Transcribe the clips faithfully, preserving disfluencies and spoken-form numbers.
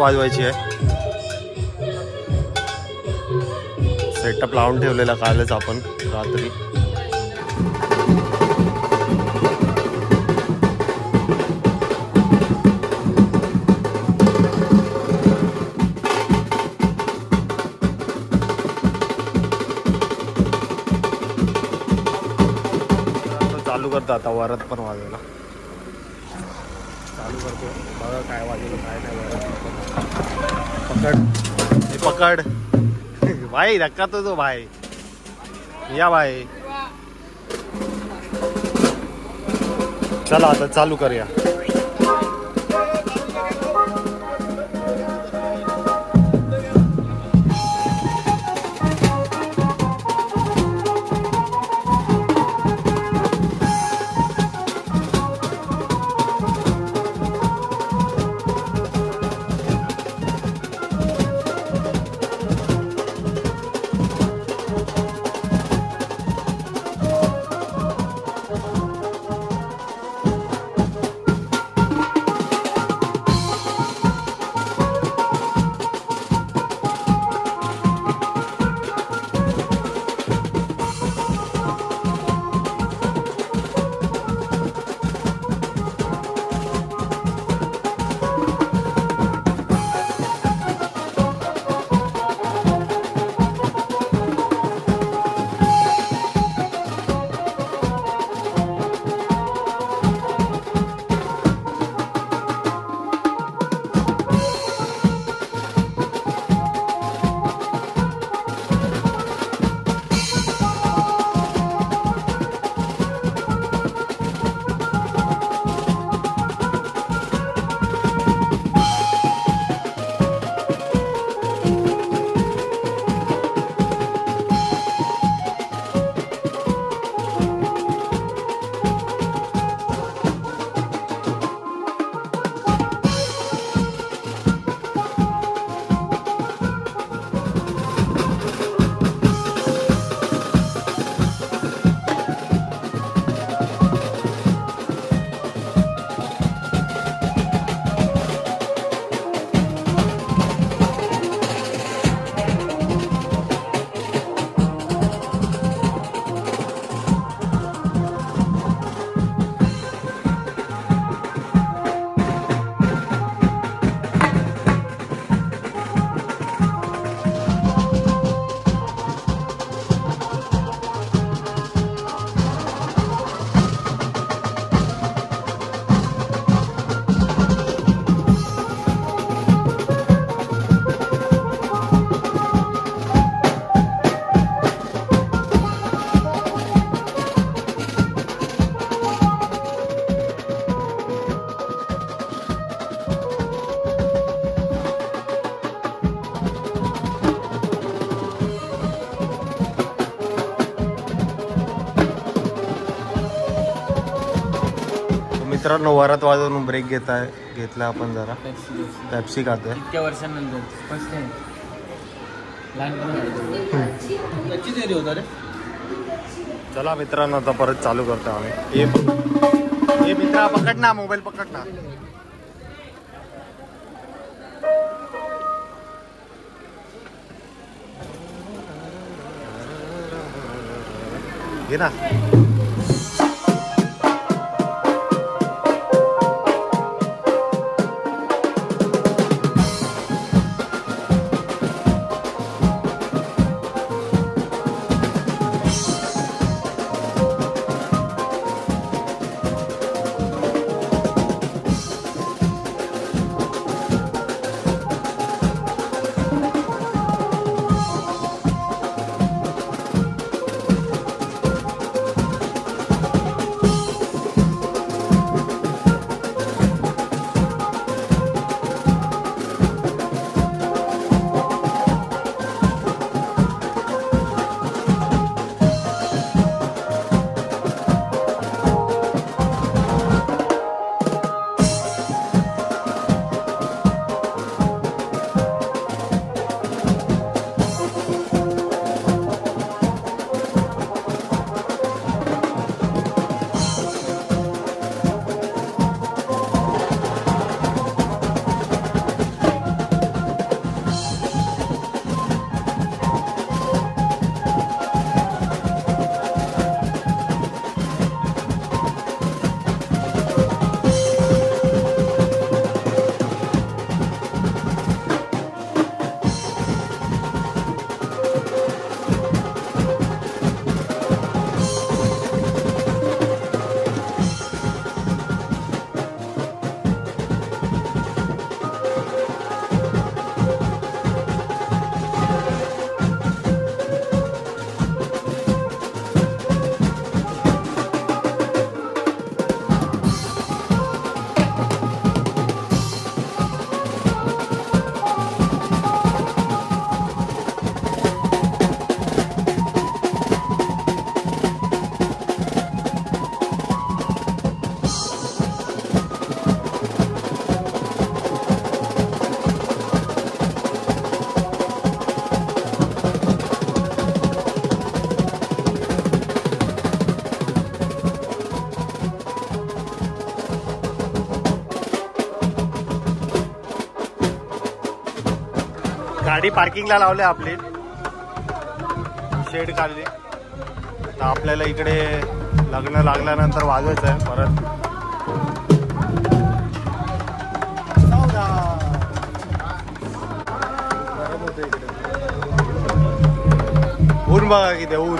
वाजवायची आहे. सेटअप लावून ठेवलेला कालच आपण रात्री. चालू करतो आता वरात पण वाजवायला चालू करतो. बघा काय वाजवलं काय नाही वरात. पकड हे पकड भाई, धक्का तो दो भाई. या भाई, चला आता चालू करूया. मित्रांनो वरात वाजवून ब्रेक घेत आहे घेतला आपण जरा पेप्सी खातोय इतक्या वर्षांनंतर फर्स्ट टाइम. लहानपणी होता रे. चला मित्रांनो आता परत चालू करतो आम्ही. ये मित्रा पकड ना मोबाईल पकड ना. घे ना. गाडी पार्किंगला लावली आपली, शेड काढली. तर आपल्याला इकडे लग्न लागल्यानंतर वाजवायचं आहे परत. गरम होतं इकडे, ऊन बघा किती ऊन.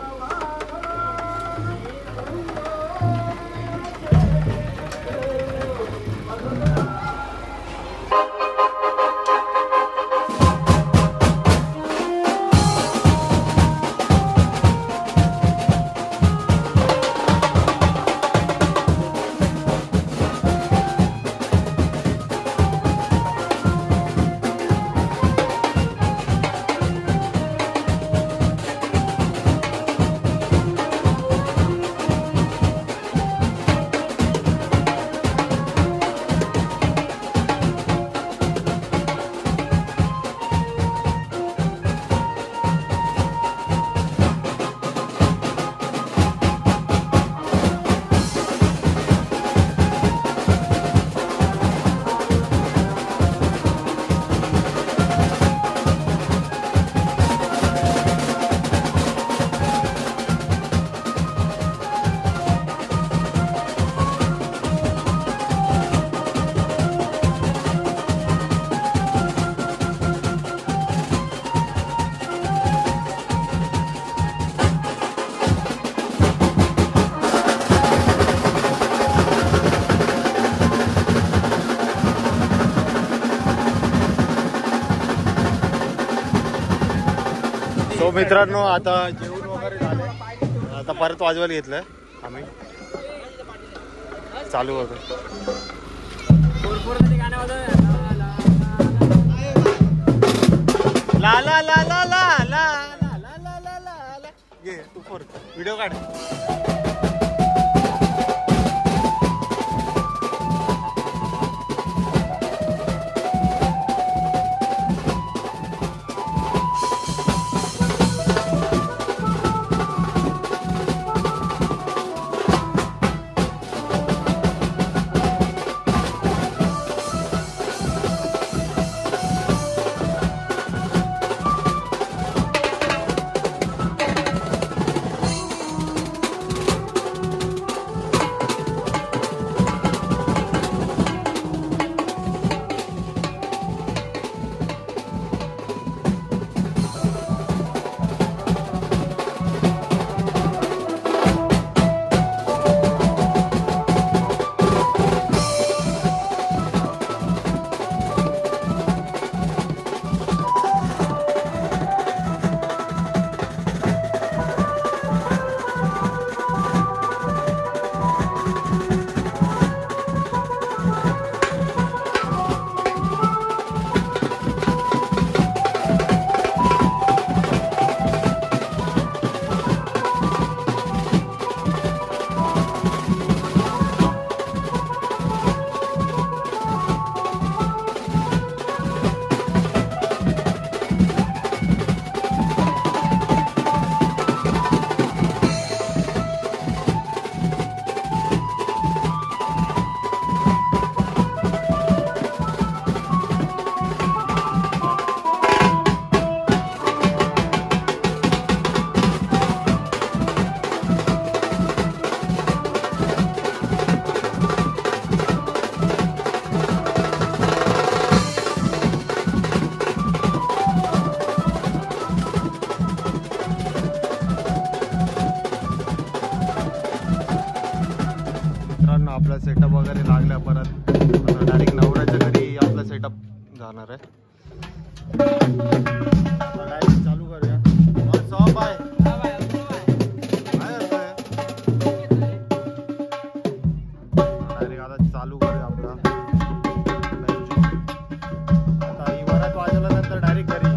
सो मित्रांनो, आता जेवण वगैरे झाले, आता परत वाजवायला घेतलंय आम्ही. चालू होतो ला ला ला ला ला ला ला ला ला ला ला. घे तू फोर व्हिडिओ काढ. आपला सेटअप वगैरे लागला, परत डायरेक्ट नवऱ्याच्या घरी आपला सेटअप जाणार आहे. डायरेक्ट चालू करूया. सॉप आहे डायरेक्ट आता चालू करूया आपला. आता ही वरात वाजवल्यानंतर डायरेक्ट घरी.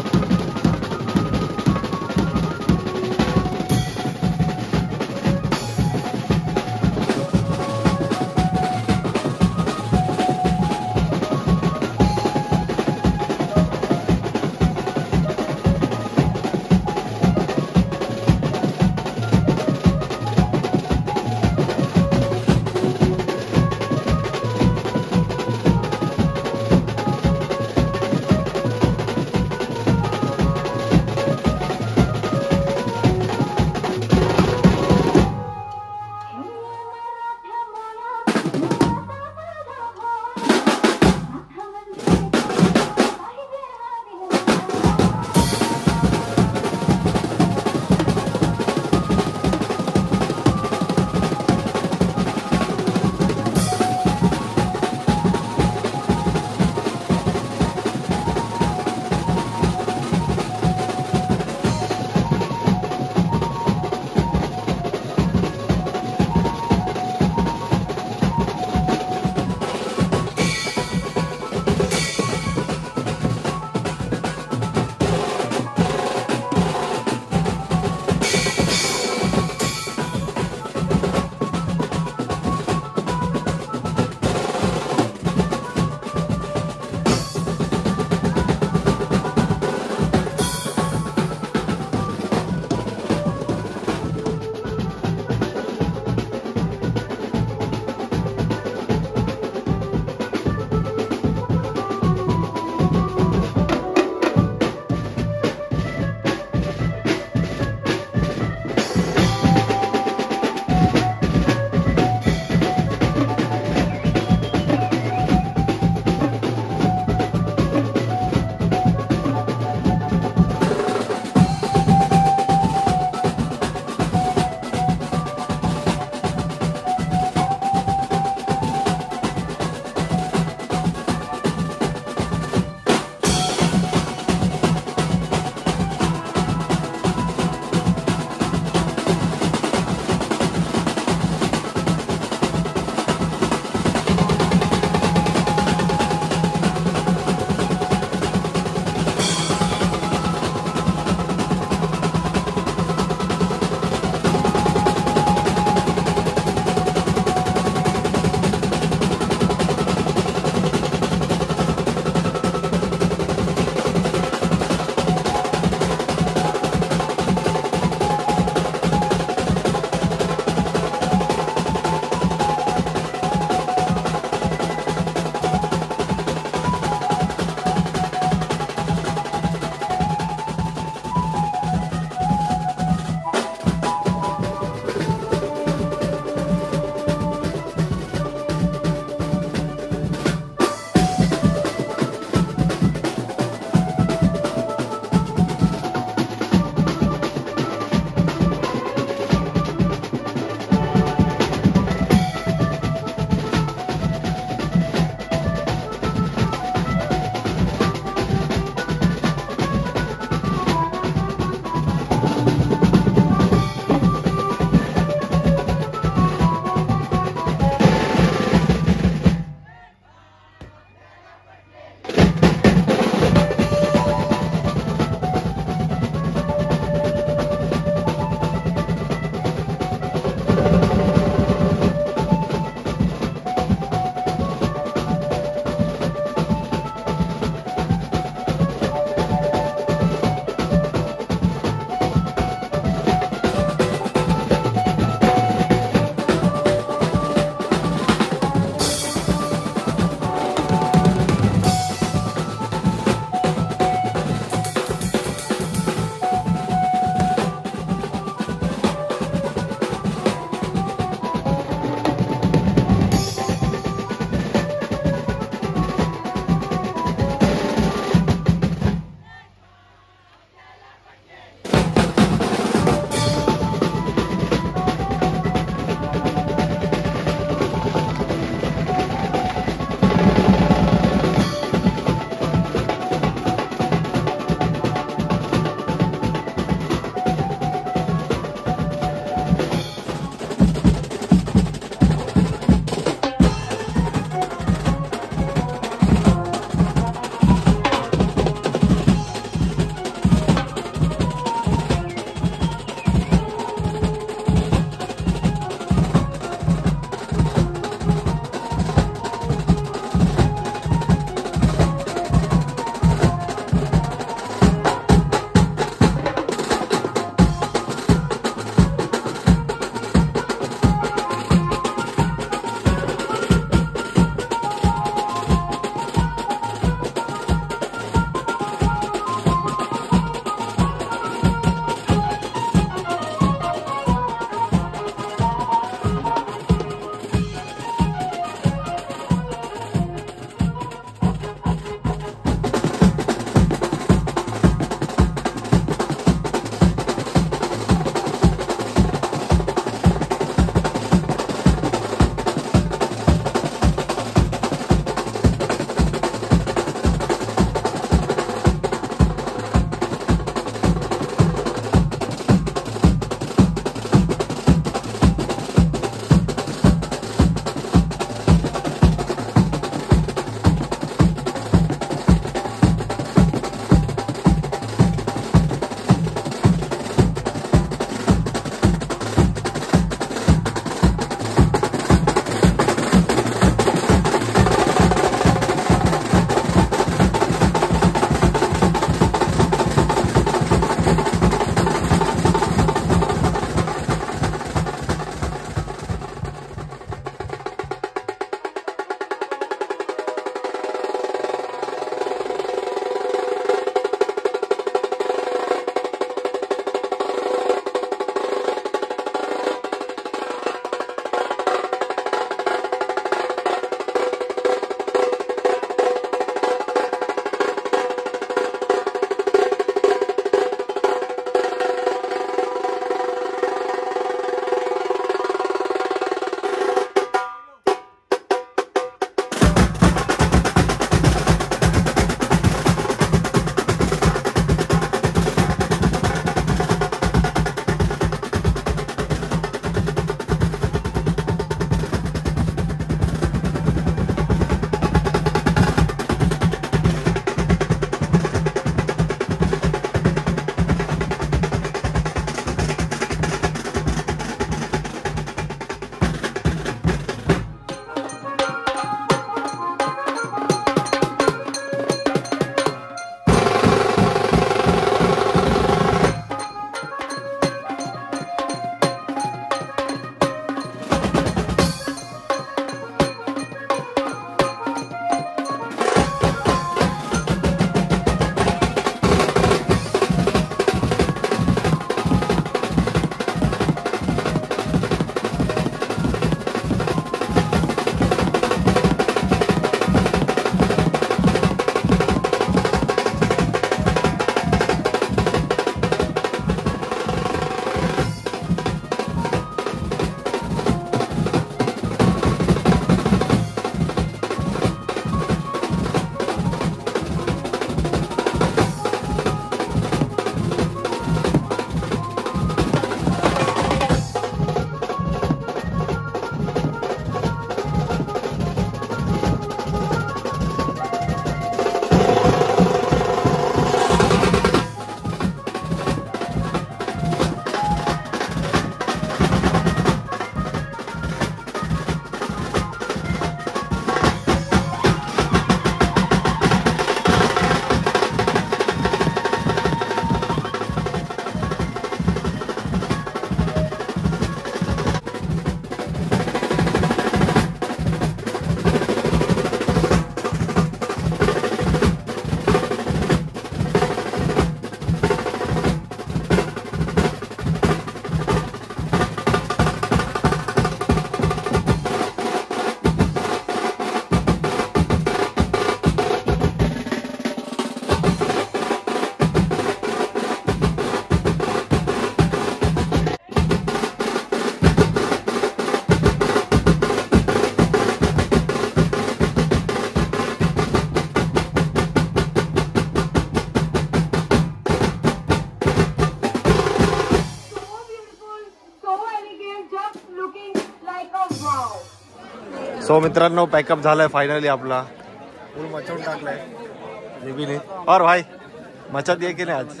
सो मित्रांनो पॅकअप झालाय फायनली आपला फुल मचवून टाकलाय जेबीने. और भाई मचत ये की नाही आज?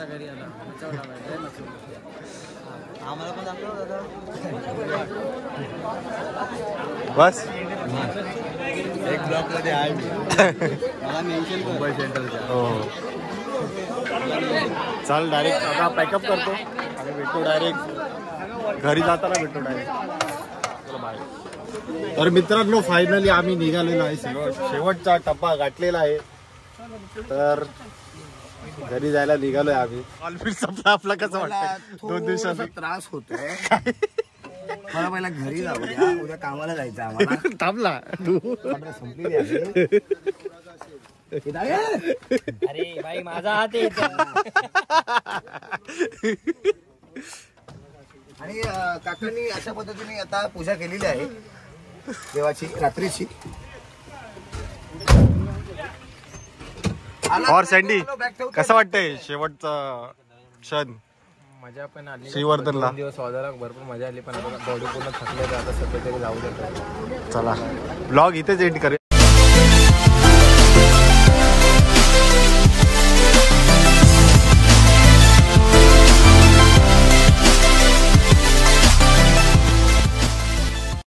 बस एक ब्लॉक मध्ये आहे मी. मला मेन्शन मुंबई सेंट्रलच्या. हो चाल डायरेक्ट आता पॅकअप करतो आणि भेटतो डायरेक्ट घरी जाताना भेटतो डायरेक्ट. चलो बाय. तर मित्रांनो फायनली आम्ही निघालेलो आहे. शेवट शेवटचा टप्पा गाठलेला आहे. तर घरी जायला निघालोय आम्ही. ऑलफिट संपला आपला. कसं वाटतं दोन दिवसाचा त्रास होतोय. मला पहिला घरी जाऊ द्या. उद्या कामाला जायचं आम्हाला. थांबला तू संपली आहे. अरे भाई माझा हात येत. आणि काकांनी अशा पद्धतीने आता पूजा केलेली आहे देवाची रात्रीची. और सँडी कसं वाटतंय शेवटचा क्षण? मजा पण आली. श्रीवर्धनला दोन दिवस वाजायला भरपूर मजा आली पण आता बॉडी पूर्ण थकले. आता सध्या तरी जाऊ देतो. चला ब्लॉग इथेच एंड करूया.